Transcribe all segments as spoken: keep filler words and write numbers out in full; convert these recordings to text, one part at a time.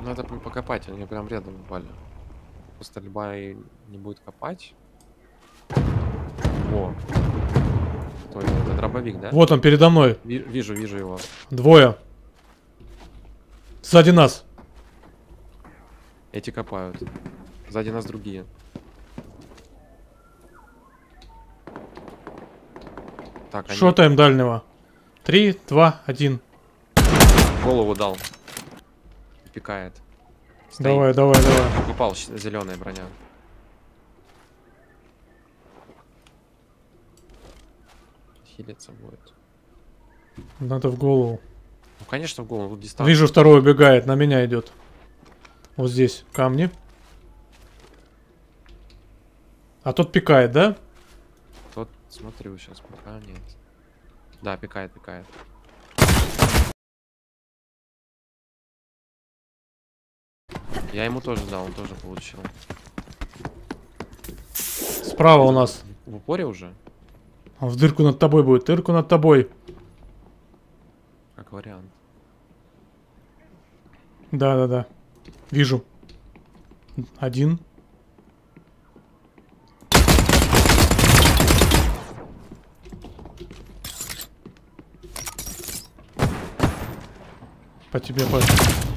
Надо покопать, они прям рядом упали. Стрельба и не будет копать. Во. Кто это? Это дробовик, да? Вот он передо мной. Ви вижу, вижу его. Двое. Сзади нас. Эти копают. Сзади нас другие. Так, они... Шотаем дальнего. Три, два, один. Голову дал. Пикает. Стоит. Давай, давай, давай. Упал зеленая броня. Хилиться будет. Надо в голову. Ну, конечно, в голову. Тут дистанция. Вижу, второй убегает, на меня идет. Вот здесь камни. А тот пикает, да? Тот, смотрю сейчас, пока нет. Да, пикает, пикает. Я ему тоже дал, он тоже получил. Справа у нас. В упоре уже? Он в дырку над тобой будет, дырку над тобой. Как вариант. Да, да, да. Вижу. Один. По тебе, по...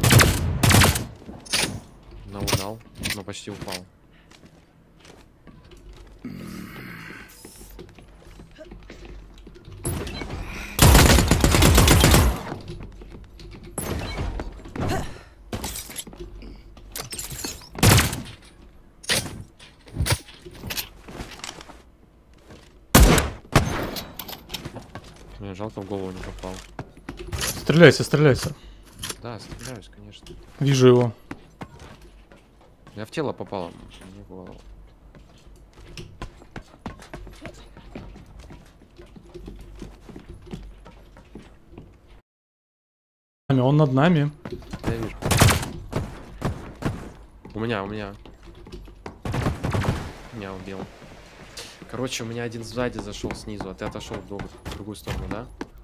Одного дал, но почти упал. Мне жалко, в голову не попал. Стреляйся, стреляйся. Да, стреляюсь, конечно. Вижу его. Я в тело попал, не в голову. Он над нами. Я вижу. У меня, у меня. Меня убил. Короче, у меня один сзади зашел снизу, а ты отошел в другую, в другую сторону, да?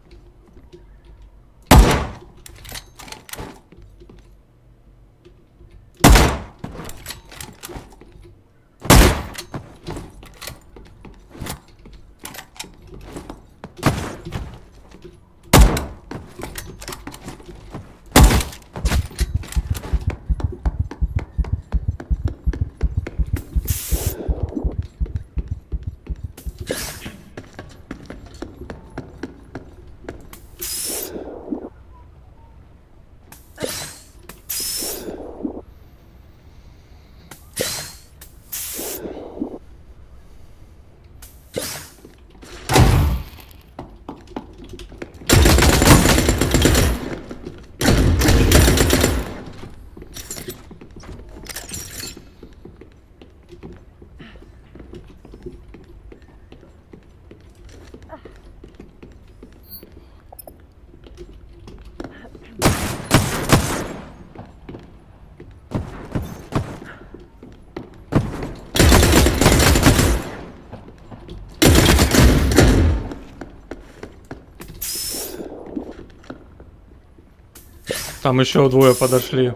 Там еще двое подошли.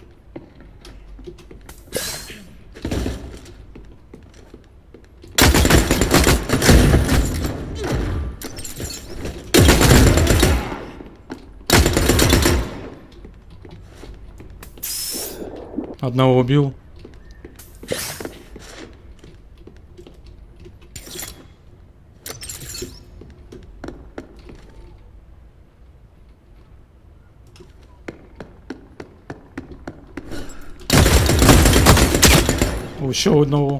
Одного убил. Еще одного.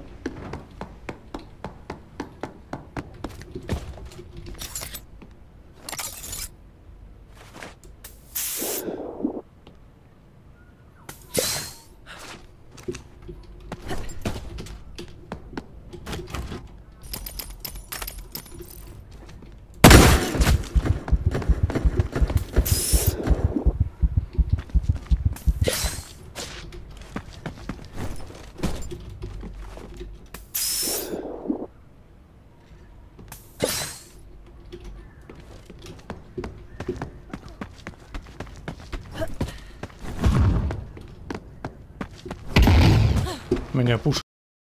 меня пушит.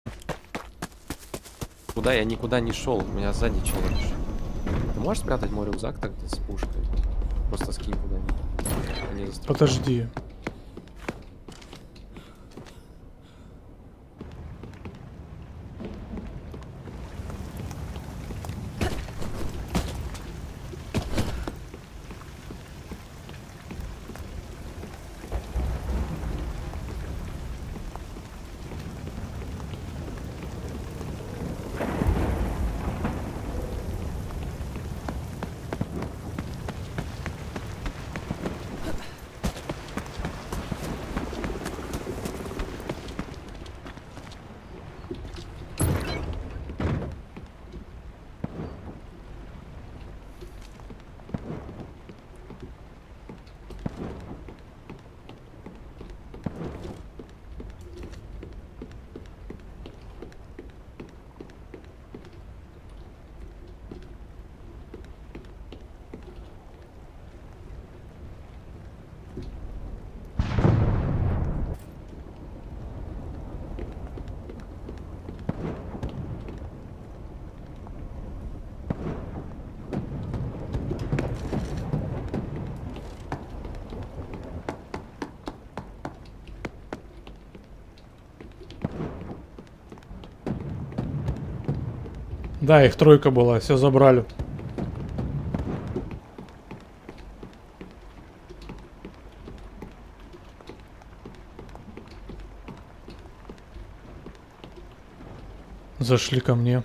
Куда? Я никуда не шел. У меня сзади человек. Ты можешь спрятать мой рюкзак так-то с пушкой? Просто скинь куда-нибудь. Подожди. Да, их тройка была, все забрали. Зашли ко мне.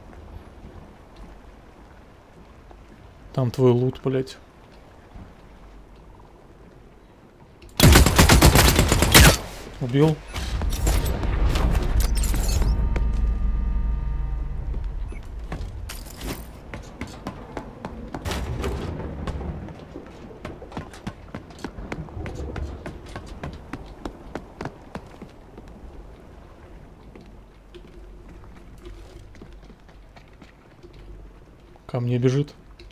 Там твой лут, блять. Убил. Ко мне бежит.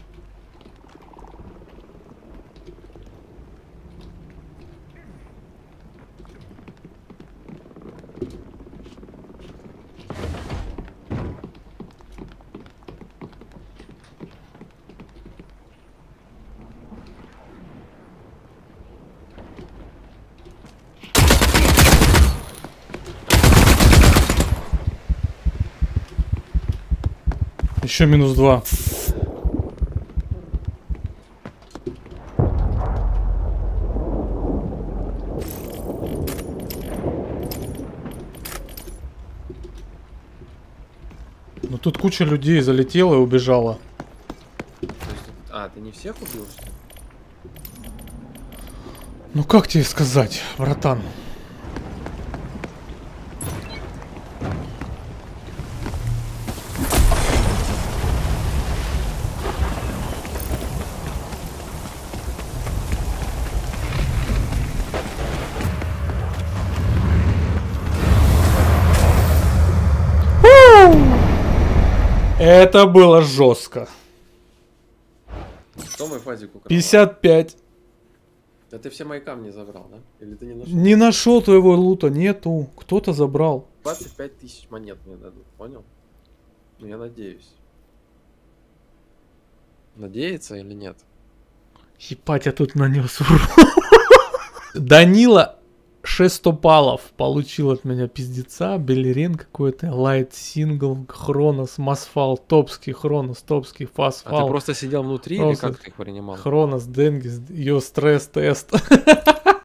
Еще минус два. Ну тут куча людей залетела и убежала. А, ты не всех убил, что ли? Ну как тебе сказать, братан? Это было жестко. Что мой фазик украл? пятьдесят пять. Да ты все мои камни забрал, да? Или ты не нашел? Не нашел твоего лута, нету. Кто-то забрал. двадцать пять тысяч монет мне дадут, понял? Ну я надеюсь. Надеяться или нет? Ебать, я тут нанес урон. Данила шестопалов получил от меня пиздеца. Белерин какой-то, лайт сингл, Хронос, Масфал, Топский, Хронос, Топский, Фасфал. А ты просто сидел внутри Просто или как ты их принимал? Хронос, Денгис, ее стресс-тест.